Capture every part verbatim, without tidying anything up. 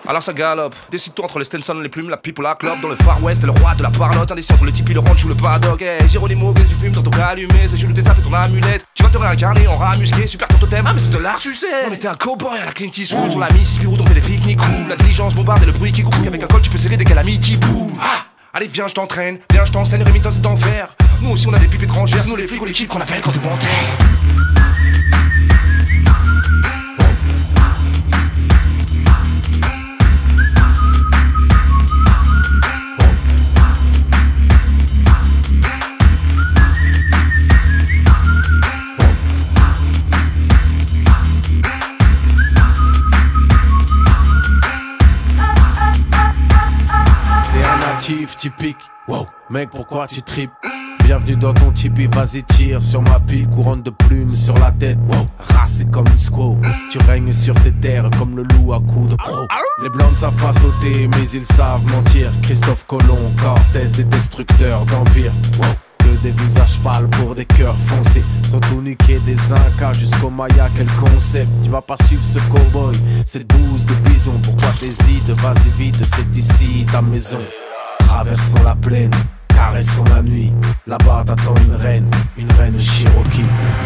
Alors ça galope, décide-toi entre les Stenson, les plumes, la pipe ou la clope. Dans le Far West, t'es le roi de la parlotte. Indécis entre les tipis, le ranch ou le paddock. Hey, Géronimo, qu'est-ce que tu fumes dans ton cas allumé? C'est juste tes fait ton amulette. Tu vas te réincarner en rat musqué, super ton totem. Ah mais c'est de l'art, tu sais. On était un cowboy à la Clint Eastwood. Sur la Mississippi Road, on fait des pique-niques cool. La diligence bombarde et le bruit qui court. Qu'avec un col, tu peux serrer des calamities. Boum. Ah, allez viens, je t'entraîne. Viens, je t'enseigne, Remington c'est d'enfer. Nous aussi on a des pipes étrangères. C'est nous les flics ou l'équipe qu'on appelle quand t'es monté. Typique, wow. Mec pourquoi tu tripes? Bienvenue dans ton tipi, vas-y tire sur ma pile. Couronne de plumes sur la tête, wow. Racé comme une squaw. Tu règnes sur tes terres comme le loup à coups de pro. Les blancs ne savent pas sauter mais ils savent mentir. Christophe Colomb, Cortez, des destructeurs d'empire, wow. Que des visages pâles pour des cœurs foncés. Sans tout niquer des Incas jusqu'au Maya, quel concept. Tu vas pas suivre ce cowboy, cette bouse de bison. Pourquoi t'hésites? Vas-y vite, c'est ici ta maison. Traversons la plaine, caressons la nuit. Là-bas t'attend une reine, une reine Cherokee.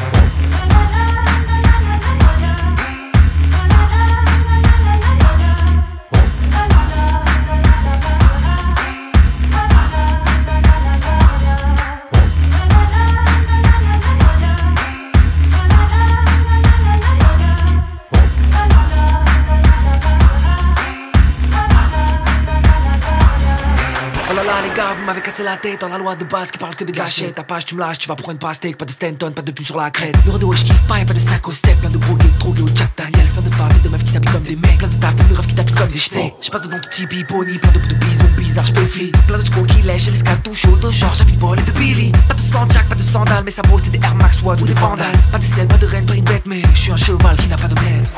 Les gars, vous m'avez cassé la tête dans la loi de base qui parle que de gâchettes. Ta page, tu me lâches, tu vas pour une pastèque. Pas de Stanton, pas de plume sur la crête. Le rodeo, je kiffe pas, y'a pas de sac au step. Plein de gros gays, drogués au Jack Daniels. Plein de femmes et de meufs qui s'habillent comme des mecs. Plein de taf, plein de rêves qui tapent comme des chenets. Je passe devant ton tipi, pony, plein de, de bisous bizarres, j'peux fli. Plein de chocos qui lèchent, et les scats tout chauds de genre, j'habite bol et de Billy. Pas de sandjack, pas de sandales, mais ça bosse, c'est des Air Max Watt ou des vandales. Pas de sel, pas de reine, pas une bête, mais je suis un cheval qui n'a pas de maître.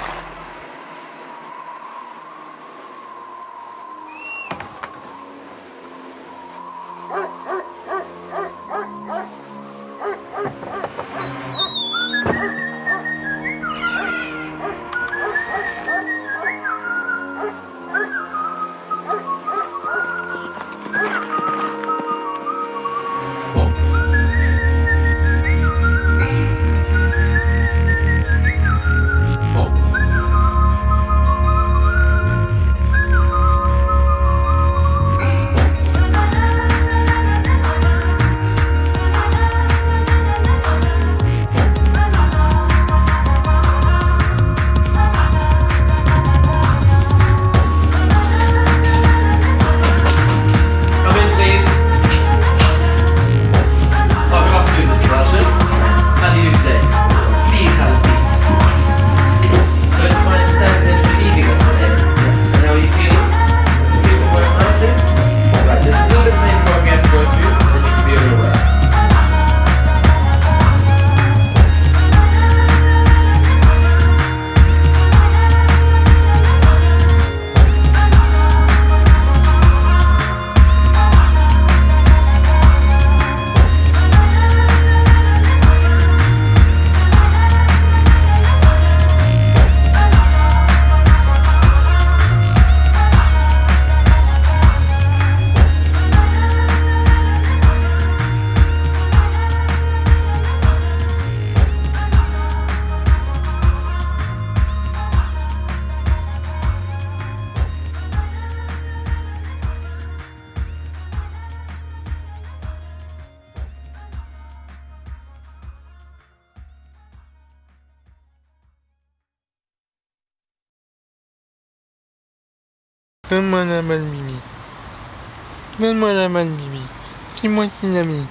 Donne-moi la malle, Mimi. Donne-moi la malle, Mimi. C'est moi qui l'ai mis.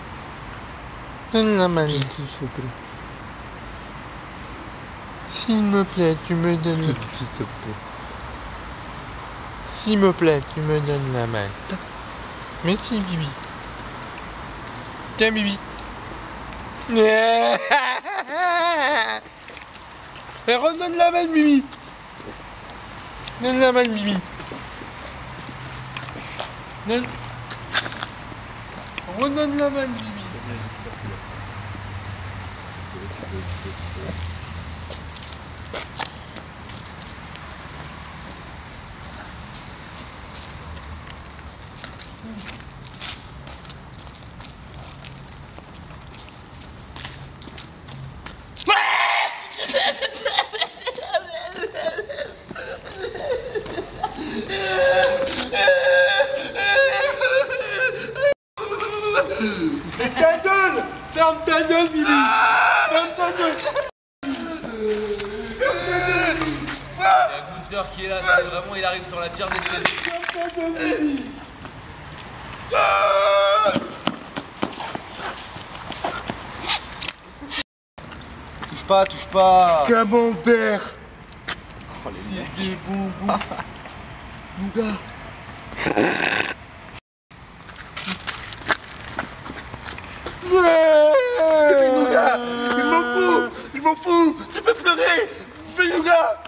Donne la malle, s'il te plaît. S'il me plaît, tu me donnes... S'il te plaît. S'il me plaît, tu me donnes la malle. Merci, Bibi. Tiens, Bibi. Et redonne la malle, Bibi. Donne la malle, Bibi. Donne... Redonne la malle, Bibi. Ferme ta gueule, Billy. Ferme ta gueule. Il y a Gunther qui est là, c'est vraiment, il arrive sur la pire des scènes. Ferme ta gueule, Billy. Touche pas, touche pas. Camembert. Oh les mecs. Des bonbons. Nougat. Ouais. Nougat. Je m'en fous. Je m'en fous. Tu peux pleurer. Fais Nougat.